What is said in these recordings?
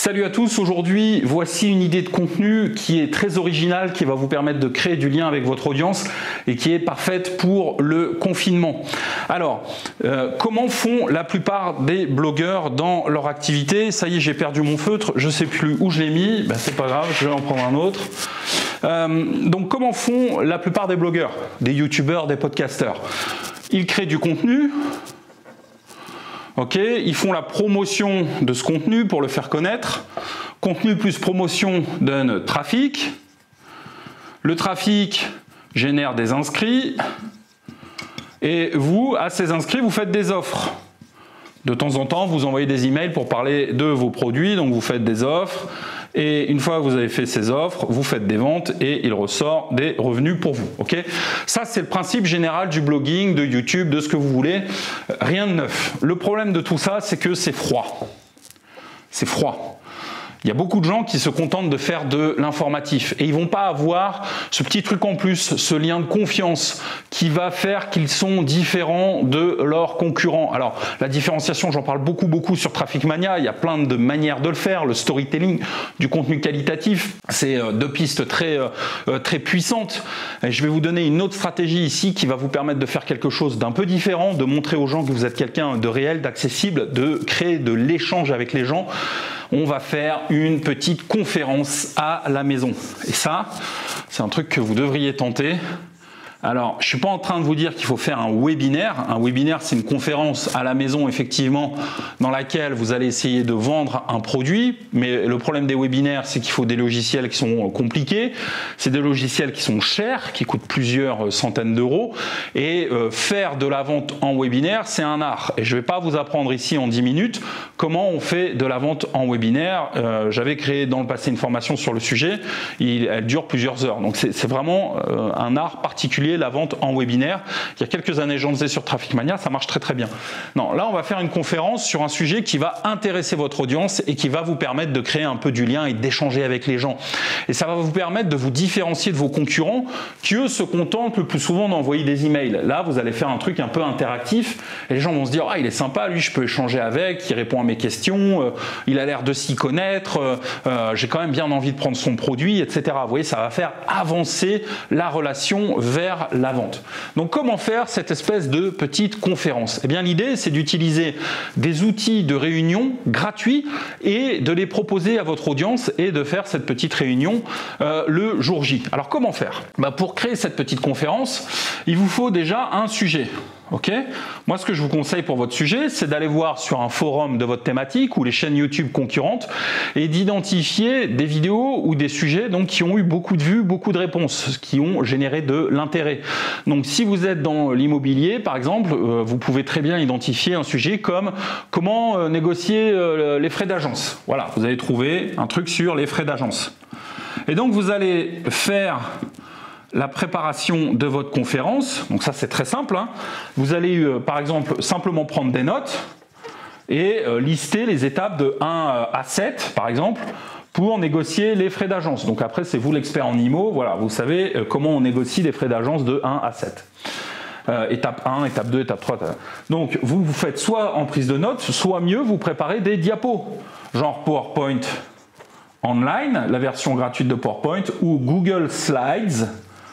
Salut à tous, aujourd'hui voici une idée de contenu qui est très originale, qui va vous permettre de créer du lien avec votre audience et qui est parfaite pour le confinement. Alors, comment font la plupart des blogueurs dans leur activité? Ça y est, j'ai perdu mon feutre, je ne sais plus où je l'ai mis, ben, c'est pas grave, je vais en prendre un autre. Donc comment font la plupart des blogueurs, des youtubeurs, des podcasteurs? Ils créent du contenu. Ok, ils font la promotion de ce contenu pour le faire connaître. Contenu plus promotion donne trafic. Le trafic génère des inscrits. Et vous, à ces inscrits, vous faites des offres. De temps en temps, vous envoyez des emails pour parler de vos produits, donc vous faites des offres. Et une fois que vous avez fait ces offres, vous faites des ventes et il ressort des revenus pour vous. Okay, ça, c'est le principe général du blogging, de YouTube, de ce que vous voulez. Rien de neuf. Le problème de tout ça, c'est que c'est froid. C'est froid. Il y a beaucoup de gens qui se contentent de faire de l'informatif et ils vont pas avoir ce petit truc en plus, ce lien de confiance qui va faire qu'ils sont différents de leurs concurrents. Alors, la différenciation, j'en parle beaucoup sur Traffic Mania. Il y a plein de manières de le faire. Le storytelling, du contenu qualitatif, c'est deux pistes très puissantes. Et je vais vous donner une autre stratégie ici qui va vous permettre de faire quelque chose d'un peu différent, de montrer aux gens que vous êtes quelqu'un de réel, d'accessible, de créer de l'échange avec les gens. On va faire une petite conférence à la maison. Et ça, c'est un truc que vous devriez tenter. Alors, je ne suis pas en train de vous dire qu'il faut faire un webinaire. Un webinaire, c'est une conférence à la maison, effectivement, dans laquelle vous allez essayer de vendre un produit. Mais le problème des webinaires, c'est qu'il faut des logiciels qui sont compliqués. C'est des logiciels qui sont chers, qui coûtent plusieurs centaines d'euros. Et faire de la vente en webinaire, c'est un art. Et je ne vais pas vous apprendre ici en 10 minutes comment on fait de la vente en webinaire. J'avais créé dans le passé une formation sur le sujet. Elle dure plusieurs heures. Donc, c'est vraiment un art particulier, la vente en webinaire. Il y a quelques années, j'en faisais sur Traffic Mania, ça marche très bien. Non, là, on va faire une conférence sur un sujet qui va intéresser votre audience et qui va vous permettre de créer un peu du lien et d'échanger avec les gens. Et ça va vous permettre de vous différencier de vos concurrents qui, eux, se contentent le plus souvent d'envoyer des emails. Là, vous allez faire un truc un peu interactif et les gens vont se dire « Ah, il est sympa, lui, je peux échanger avec, il répond à mes questions, il a l'air de s'y connaître, j'ai quand même bien envie de prendre son produit, etc. » Vous voyez, ça va faire avancer la relation vers la vente. Donc, comment faire cette espèce de petite conférence? Eh bien, l'idée, c'est d'utiliser des outils de réunion gratuits et de les proposer à votre audience et de faire cette petite réunion le jour J. Alors, comment faire? Pour créer cette petite conférence, il vous faut déjà un sujet. Ok, moi, ce que je vous conseille pour votre sujet, c'est d'aller voir sur un forum de votre thématique ou les chaînes YouTube concurrentes et d'identifier des vidéos ou des sujets donc, qui ont eu beaucoup de vues, beaucoup de réponses, qui ont généré de l'intérêt. Donc, si vous êtes dans l'immobilier, par exemple, vous pouvez très bien identifier un sujet comme comment négocier les frais d'agence. Voilà, vous allez trouver un truc sur les frais d'agence. Et donc, vous allez faire la préparation de votre conférence. Donc ça, c'est très simple, hein. Vous allez, par exemple, simplement prendre des notes et lister les étapes de 1 à 7, par exemple, pour négocier les frais d'agence. Donc après, c'est vous l'expert en IMO. Voilà, vous savez comment on négocie les frais d'agence de 1 à 7. Étape 1, étape 2, étape 3. Donc, vous faites soit en prise de notes, soit mieux, vous préparez des diapos, genre PowerPoint Online, la version gratuite de PowerPoint, ou Google Slides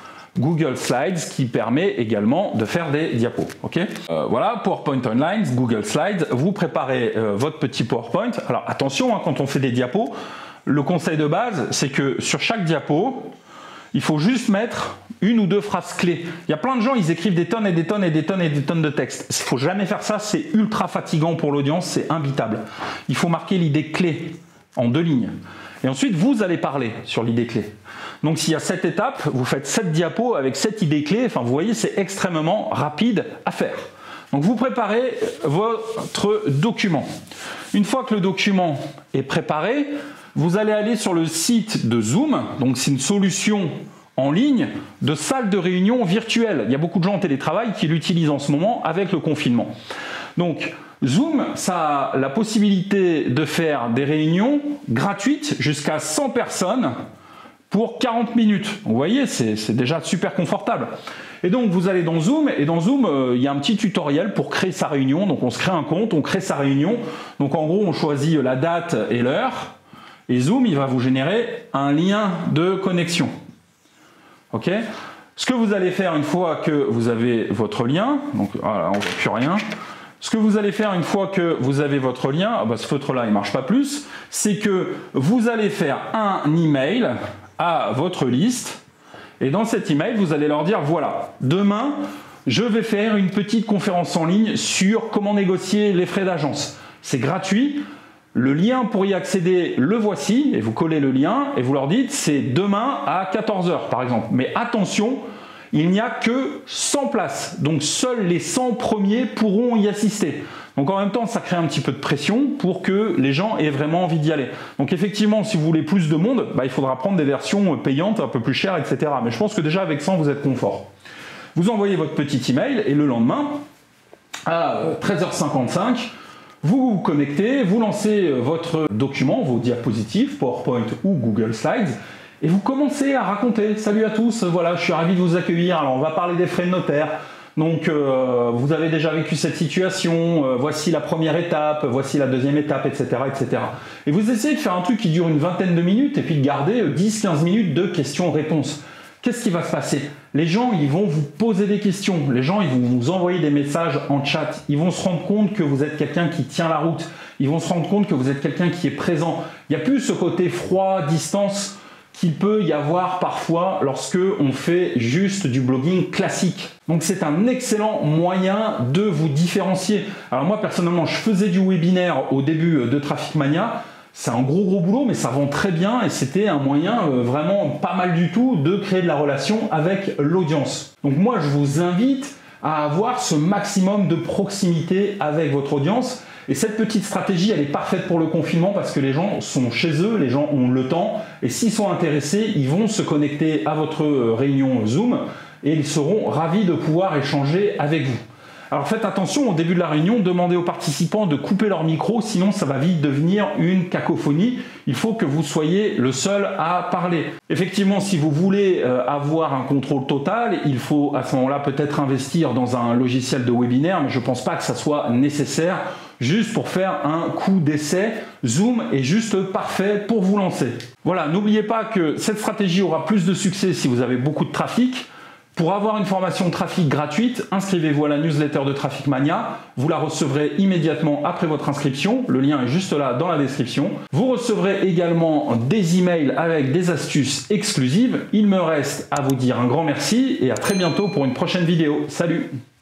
qui permet également de faire des diapos. Okay, voilà, PowerPoint Online, Google Slides, vous préparez votre petit PowerPoint. Alors attention, hein, quand on fait des diapos, le conseil de base, c'est que sur chaque diapo, il faut juste mettre une ou deux phrases clés. Il y a plein de gens, ils écrivent des tonnes et des tonnes et des tonnes et des tonnes de texte. Il ne faut jamais faire ça, c'est ultra fatigant pour l'audience, c'est imbitable. Il faut marquer l'idée clé en 2 lignes. Et ensuite, vous allez parler sur l'idée clé. Donc, s'il y a 7 étapes, vous faites 7 diapos avec 7 idées clés. Enfin, vous voyez, c'est extrêmement rapide à faire. Donc, vous préparez votre document. Une fois que le document est préparé, vous allez aller sur le site de Zoom. Donc, c'est une solution en ligne de salle de réunion virtuelle. Il y a beaucoup de gens en télétravail qui l'utilisent en ce moment avec le confinement. Donc, Zoom, ça a la possibilité de faire des réunions gratuites jusqu'à 100 personnes pour 40 minutes. Vous voyez, c'est déjà super confortable. Et donc, vous allez dans Zoom, et dans Zoom, il y a un petit tutoriel pour créer sa réunion. Donc, on se crée un compte, on crée sa réunion. Donc, en gros, on choisit la date et l'heure. Et Zoom, il va vous générer un lien de connexion. OK ? Ce que vous allez faire une fois que vous avez votre lien, donc voilà, on ne voit plus rien. Ce que vous allez faire une fois que vous avez votre lien, ce feutre-là, il ne marche pas plus, c'est que vous allez faire un email à votre liste. Et dans cet email, vous allez leur dire, voilà, demain, je vais faire une petite conférence en ligne sur comment négocier les frais d'agence. C'est gratuit. Le lien pour y accéder, le voici, et vous collez le lien, et vous leur dites, c'est demain à 14 h, par exemple. Mais attention, il n'y a que 100 places, donc seuls les 100 premiers pourront y assister. Donc en même temps, ça crée un petit peu de pression pour que les gens aient vraiment envie d'y aller. Donc effectivement, si vous voulez plus de monde, il faudra prendre des versions payantes, un peu plus chères, etc. Mais je pense que déjà avec 100, vous êtes confort. Vous envoyez votre petit email, et le lendemain, à 13 h 55, vous vous connectez, vous lancez votre document, vos diapositives, PowerPoint ou Google Slides, et vous commencez à raconter. Salut à tous, voilà, je suis ravi de vous accueillir. Alors on va parler des frais de notaire. Donc vous avez déjà vécu cette situation, voici la première étape, voici la deuxième étape, etc., etc. Et vous essayez de faire un truc qui dure une vingtaine de minutes et puis de garder 10-15 minutes de questions-réponses. Qu'est-ce qui va se passer? Les gens, ils vont vous poser des questions. Les gens, ils vont vous envoyer des messages en chat. Ils vont se rendre compte que vous êtes quelqu'un qui tient la route. Ils vont se rendre compte que vous êtes quelqu'un qui est présent. Il n'y a plus ce côté froid, distance qu'il peut y avoir parfois lorsque on fait juste du blogging classique. Donc c'est un excellent moyen de vous différencier. Alors moi, personnellement, je faisais du webinaire au début de Traffic Mania. C'est un gros boulot, mais ça vend très bien et c'était un moyen vraiment pas mal du tout de créer de la relation avec l'audience. Donc moi, je vous invite à avoir ce maximum de proximité avec votre audience. Et cette petite stratégie, elle est parfaite pour le confinement parce que les gens sont chez eux, les gens ont le temps. Et s'ils sont intéressés, ils vont se connecter à votre réunion Zoom et ils seront ravis de pouvoir échanger avec vous. Alors faites attention, au début de la réunion, demandez aux participants de couper leur micro, sinon ça va vite devenir une cacophonie. Il faut que vous soyez le seul à parler. Effectivement, si vous voulez avoir un contrôle total, il faut à ce moment-là peut-être investir dans un logiciel de webinaire, mais je ne pense pas que ça soit nécessaire. Juste pour faire un coup d'essai, Zoom est juste parfait pour vous lancer. Voilà, n'oubliez pas que cette stratégie aura plus de succès si vous avez beaucoup de trafic. Pour avoir une formation trafic gratuite, inscrivez-vous à la newsletter de Traffic Mania. Vous la recevrez immédiatement après votre inscription. Le lien est juste là dans la description. Vous recevrez également des emails avec des astuces exclusives. Il me reste à vous dire un grand merci et à très bientôt pour une prochaine vidéo. Salut!